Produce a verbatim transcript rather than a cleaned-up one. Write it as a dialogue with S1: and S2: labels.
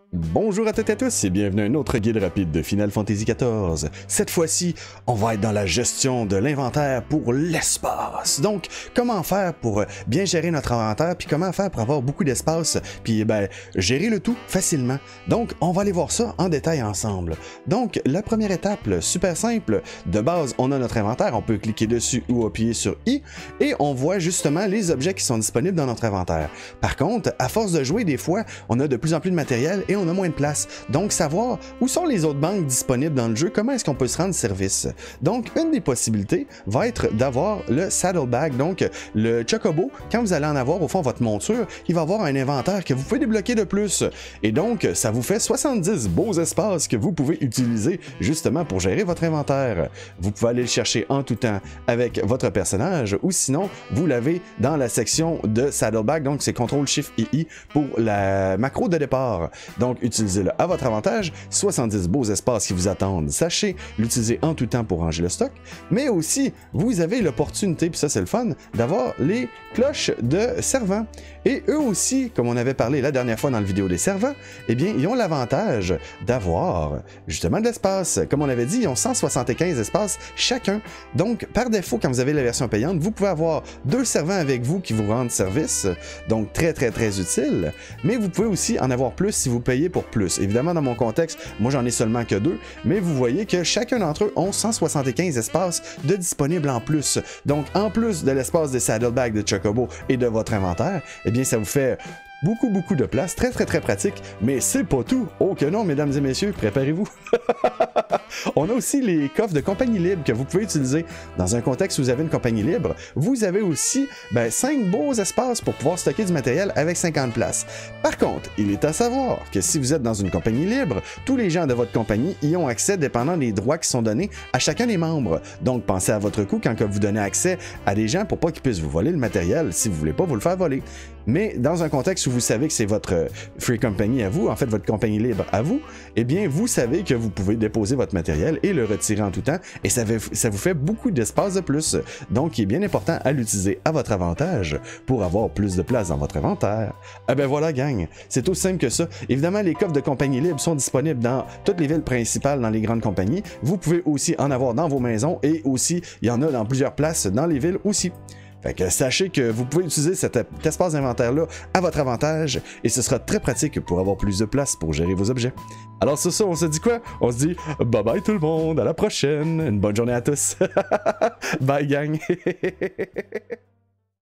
S1: Bonjour à toutes et à tous et bienvenue à un autre guide rapide de Final Fantasy quatorze. Cette fois-ci, on va être dans la gestion de l'inventaire pour l'espace. Donc, comment faire pour bien gérer notre inventaire, puis comment faire pour avoir beaucoup d'espace, puis ben, gérer le tout facilement. Donc, on va aller voir ça en détail ensemble. Donc, la première étape, super simple, de base, on a notre inventaire, on peut cliquer dessus ou appuyer sur I, et on voit justement les objets qui sont disponibles dans notre inventaire. Par contre, à force de jouer, des fois, on a de plus en plus de matériel et on a moins de place. Donc, savoir où sont les autres banques disponibles dans le jeu, comment est-ce qu'on peut se rendre service. Donc, une des possibilités va être d'avoir le saddlebag, donc le chocobo. Quand vous allez en avoir au fond votre monture, il va avoir un inventaire que vous pouvez débloquer de plus. Et donc, ça vous fait soixante-dix beaux espaces que vous pouvez utiliser justement pour gérer votre inventaire. Vous pouvez aller le chercher en tout temps avec votre personnage ou sinon, vous l'avez dans la section de saddlebag, donc c'est contrôle shift et I pour la macro de départ. Donc, utilisez-le à votre avantage, soixante-dix beaux espaces qui vous attendent. Sachez l'utiliser en tout temps pour ranger le stock, mais aussi, vous avez l'opportunité, puis ça c'est le fun, d'avoir les cloches de servants. Et eux aussi, comme on avait parlé la dernière fois dans la vidéo des servants, eh bien, ils ont l'avantage d'avoir justement de l'espace. Comme on avait dit, ils ont cent soixante-quinze espaces chacun. Donc, par défaut, quand vous avez la version payante, vous pouvez avoir deux servants avec vous qui vous rendent service, donc très très très utile, mais vous pouvez aussi en avoir plus si vous payez pour plus. Évidemment, dans mon contexte, moi j'en ai seulement que deux, mais vous voyez que chacun d'entre eux ont cent soixante-quinze espaces de disponibles en plus. Donc, en plus de l'espace des saddlebags de Chocobo et de votre inventaire, eh bien, ça vous fait beaucoup, beaucoup de place, très, très, très pratique, mais c'est pas tout. Oh que non, mesdames et messieurs, préparez-vous. On a aussi les coffres de compagnie libre que vous pouvez utiliser. Dans un contexte où vous avez une compagnie libre, vous avez aussi ben, cinq beaux espaces pour pouvoir stocker du matériel avec cinquante places. Par contre, il est à savoir que si vous êtes dans une compagnie libre, tous les gens de votre compagnie y ont accès dépendant des droits qui sont donnés à chacun des membres. Donc, pensez à votre coût quand que vous donnez accès à des gens pour pas qu'ils puissent vous voler le matériel si vous voulez pas vous le faire voler. Mais dans un contexte où vous savez que c'est votre free company à vous, en fait votre compagnie libre à vous, eh bien vous savez que vous pouvez déposer votre matériel et le retirer en tout temps et ça, fait, ça vous fait beaucoup d'espace de plus. Donc il est bien important à l'utiliser à votre avantage pour avoir plus de place dans votre inventaire. Ah ben voilà gang, c'est aussi simple que ça. Évidemment les coffres de compagnie libre sont disponibles dans toutes les villes principales dans les grandes compagnies. Vous pouvez aussi en avoir dans vos maisons et aussi il y en a dans plusieurs places dans les villes aussi. Fait que sachez que vous pouvez utiliser cet espace d'inventaire-là à votre avantage et ce sera très pratique pour avoir plus de place pour gérer vos objets. Alors sur ça, on se dit quoi? On se dit bye bye tout le monde, à la prochaine, une bonne journée à tous. Bye gang!